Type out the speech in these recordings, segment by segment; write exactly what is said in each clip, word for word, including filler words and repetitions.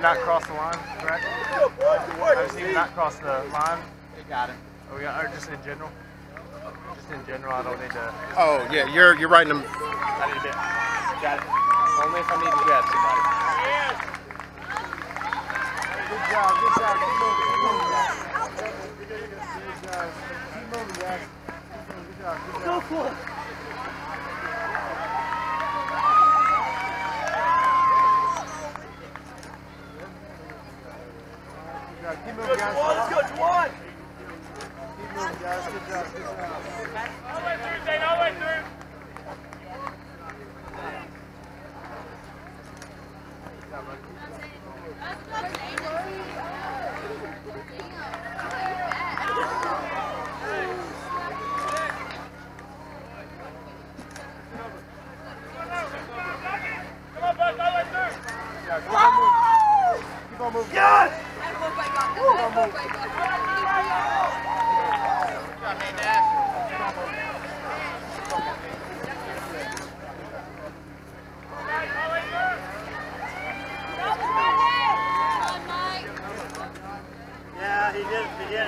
not cross the line, correct? I just need to not cross the line. You got it. Oh, yeah, or just in general? Just in general, I don't need to... Oh, yeah, you're you're writing them. I need to... Got it. Only if I need to grab somebody. Good job, good job. Keep moving, keep moving, guys. Good job. Keep moving, guys. Keep moving, good job, good job. Go for it. Keep moving, guys. Let's go, Juwan! Keep moving, guys. Good job, good job. All the way through, Zane, all the way through. Come on, bud, all the way through. Yeah, keep on moving. Keep on moving. Yes! Keep on moving. Yeah, he did at the beginning.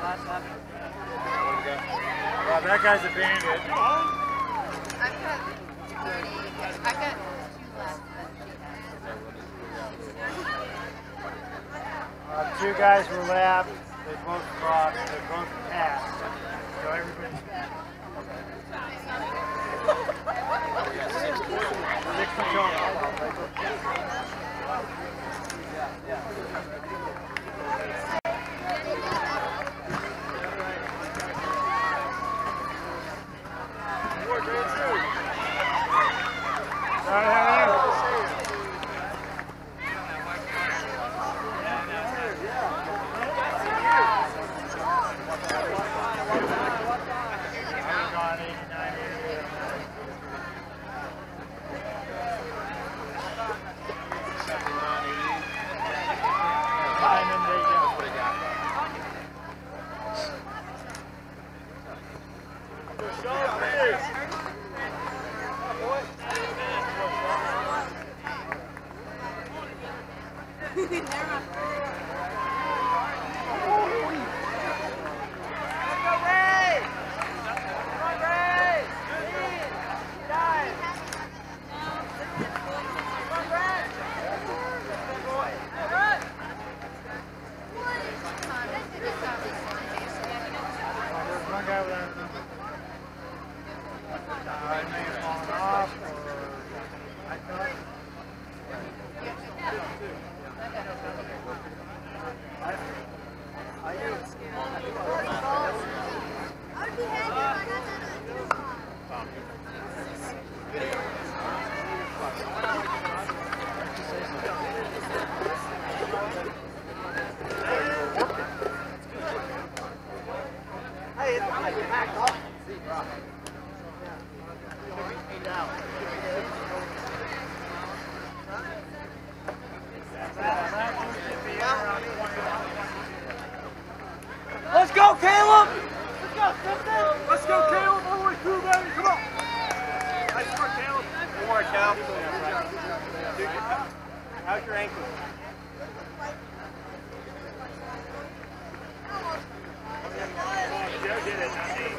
Wow, that guy's a bandit. I've got thirty. I've got two left. Uh, two guys were left. They both crossed. They both passed. So everybody. sixty total. Let's go, Caleb! Let's go, Simpson. Let's go, Caleb. All the way through, baby. Come on. Nice work, Caleb. Good work, Cal. How's your ankle? Joe did it, not me.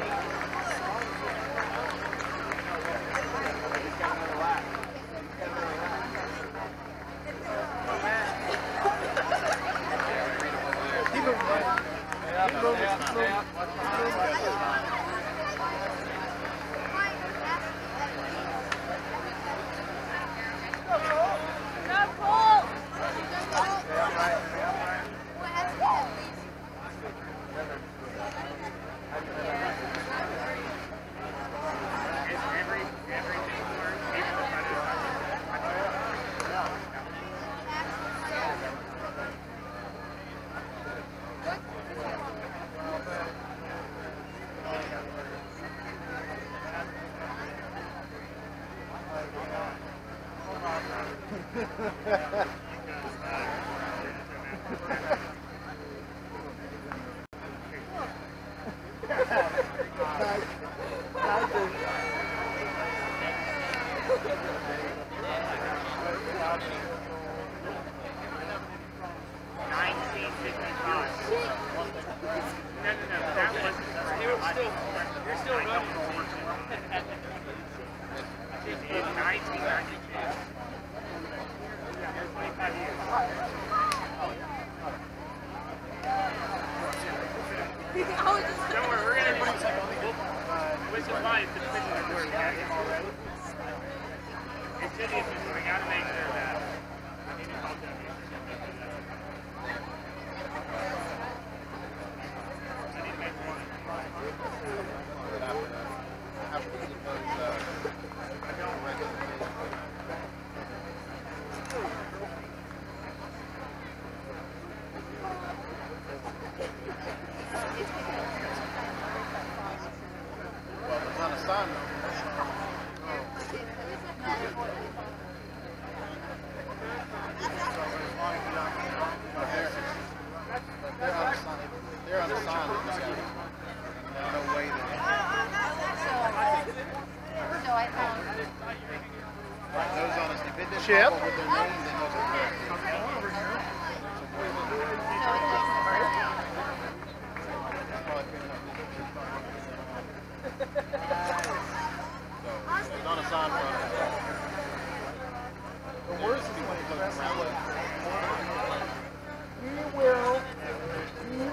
probably the pitches are where we got him already. It's just we got to make sure that. I need to talk to him. I need to make one. Well, it's not a sign though. They're on the sign. No way that. So I found. Those on us, if it didn't Chip? pop up with their name, then those are correct. So it doesn't. It's on a sign front. The worst is when it goes around. We will keep you.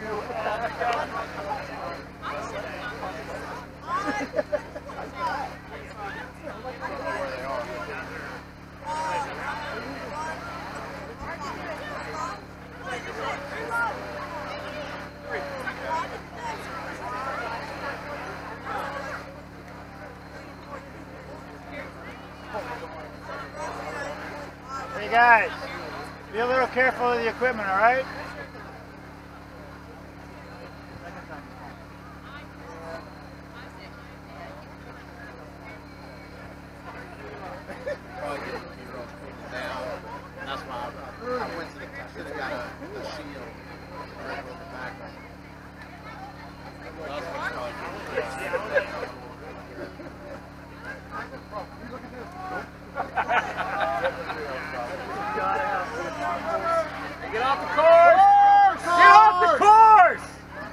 Hey guys, be a little careful of the equipment, all right? Probably get the B-roll down. And that's why I, I went to the, I should have got a, a shield right with the back on. That's what's probably Get off the course! Get off the course!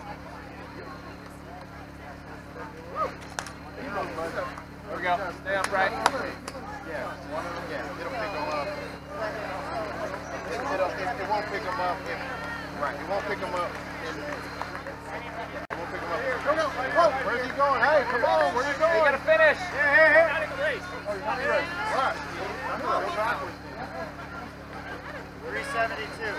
There we go. Stay upright. Yeah, yeah, it'll pick them up. It, it'll, it, it won't pick them up. If, right, it won't pick them up. If, it won't pick them up. Go, go, go. Where's he going? Hey, come on, where you going? You gotta finish. Hey, hey, hey. Not in the race. Oh, you're not in the race. What? Go backwards. three seventy-two.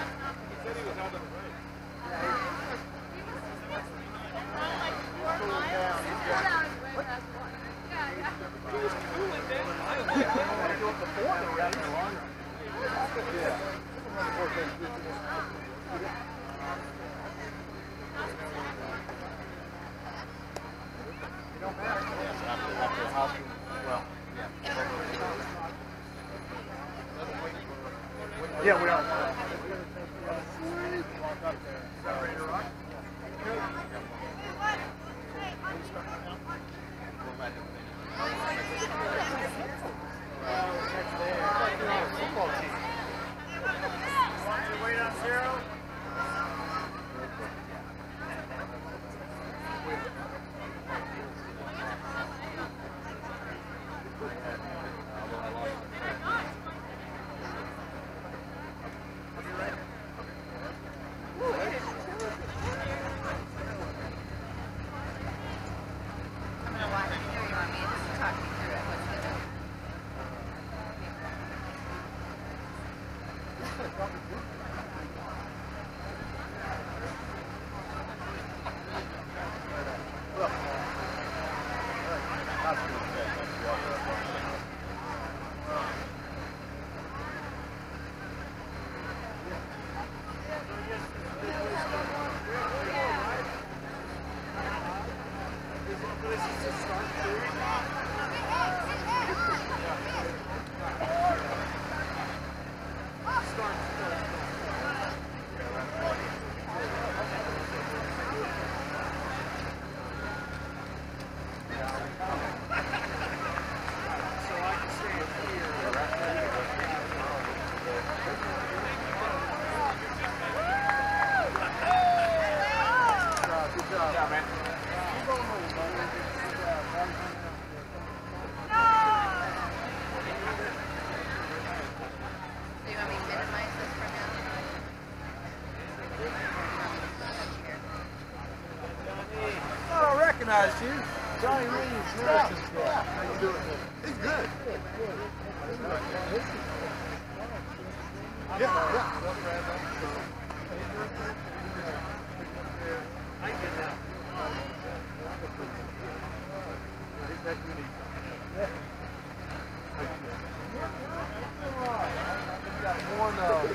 Yeah, we are. Wait on zero. I'm gonna watch it. Here you want me to just talk you through it. What's the Recognized you. Johnny Reeves, Harrison's guy. How you doing? He's good. Yeah, yeah. I get that. We've got one uh,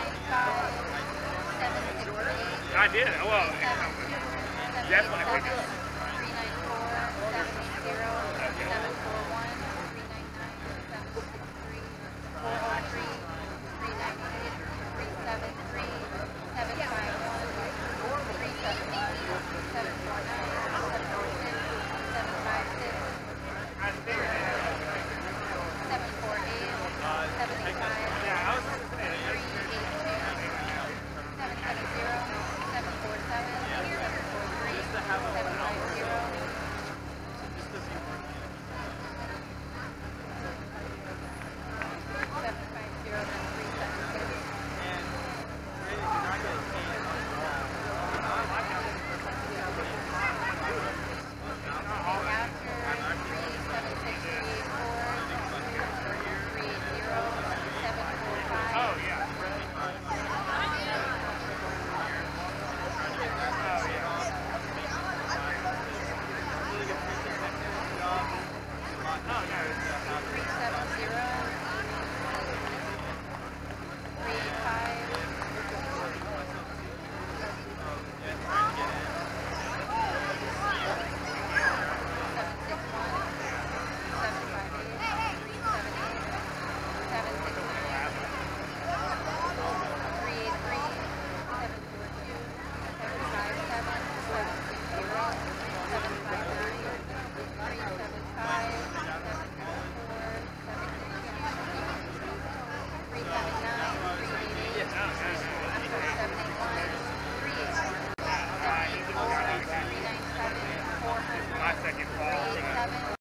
I did. Well, definitely.